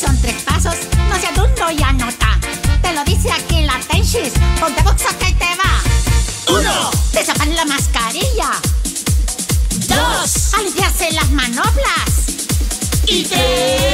son 3 pasos, no seas dundo y anota. Te lo dice aquí la Tenshis, ponte boxa que te va. 1. Destapar la mascarilla. 2. Aliviarse las manoplas. Y 3.